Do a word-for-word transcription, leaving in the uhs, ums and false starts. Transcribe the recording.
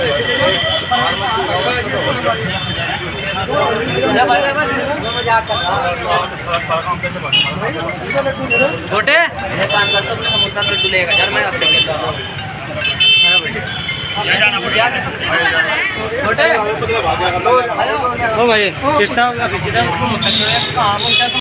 छोटे काम करता हूँ मुद्दा पे लेगा यार मैं आपसे कहता हूँ छोटे ओ भाई सिस्टम